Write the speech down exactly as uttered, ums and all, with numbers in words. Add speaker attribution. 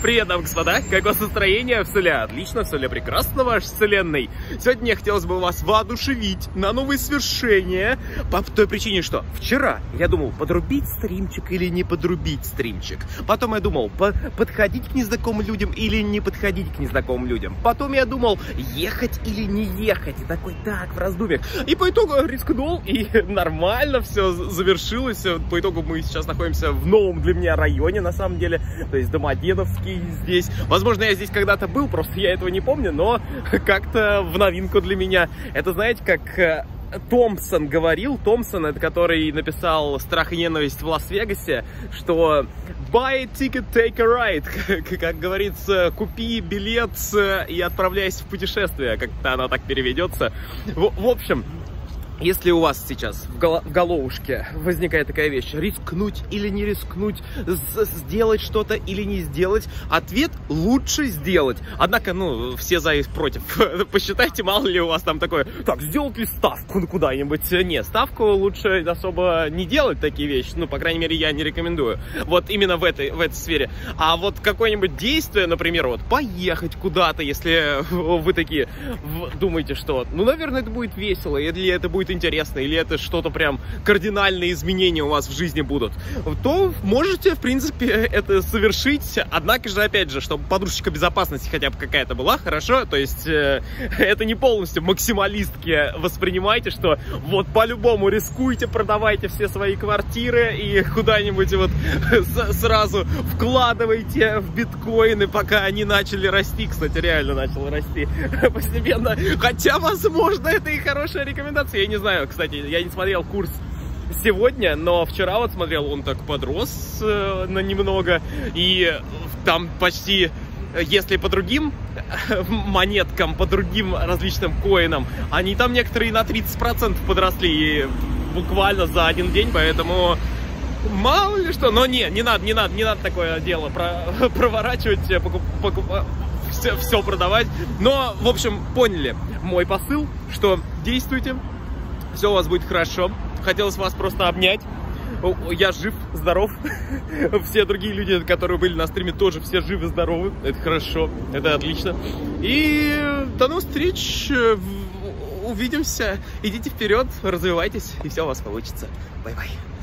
Speaker 1: Привет, дамы и господа, как у вас настроение? Все ли отлично, все ли прекрасно в вашей вселенной? Сегодня мне хотелось бы вас воодушевить на новые свершения. По той причине, что вчера я думал, подрубить стримчик или не подрубить стримчик. Потом я думал, по подходить к незнакомым людям или не подходить к незнакомым людям. Потом я думал, ехать или не ехать. И такой, так, в раздумьях. И по итогу рискнул, и нормально все завершилось. По итогу мы сейчас находимся в новом для меня районе, на самом деле. То есть Домодедовский здесь. Возможно, я здесь когда-то был, просто я этого не помню, но как-то в новинку для меня. Это, знаете, как Томпсон говорил, Томпсон, это который написал «Страх и ненависть в Лас-Вегасе», что «Buy a ticket, take a ride», как говорится, купи билет и отправляйся в путешествие, как-то она так переведется. В, в общем, если у вас сейчас в, голо в головушке возникает такая вещь, рискнуть или не рискнуть, сделать что-то или не сделать, ответ — лучше сделать. Однако, ну, все за и против. Посчитайте, мало ли у вас там такое, так, сделать ли ставку куда-нибудь? Нет, ставку лучше особо не делать, такие вещи. Ну, по крайней мере, я не рекомендую. Вот именно в этой, в этой сфере. А вот какое-нибудь действие, например, вот поехать куда-то, если вы такие думаете, что, ну, наверное, это будет весело, или это будет интересно, или это что-то прям кардинальные изменения у вас в жизни будут, то можете, в принципе, это совершить. Однако же, опять же, чтобы подушечка безопасности хотя бы какая-то была, хорошо, то есть э, это не полностью максималистки воспринимайте, что вот по-любому рискуйте, продавайте все свои квартиры и куда-нибудь вот сразу вкладывайте в биткоины, пока они начали расти. Кстати, реально начал расти постепенно, хотя, возможно, это и хорошая рекомендация, я не знаю, кстати, я не смотрел курс сегодня, но вчера вот смотрел, он так подрос э, на немного, и там почти, если по другим монеткам, по другим различным коинам, они там некоторые на тридцать процентов подросли, и буквально за один день, поэтому мало ли что, но не, не надо, не надо, не надо такое дело про, проворачивать, покуп, покуп, все, все продавать, но, в общем, поняли мой посыл, что действуйте, все у вас будет хорошо. Хотелось вас просто обнять. Я жив, здоров. Все другие люди, которые были на стриме, тоже все живы, здоровы. Это хорошо, это отлично. И до новых встреч. Увидимся. Идите вперед, развивайтесь, и все у вас получится. Бай-бай.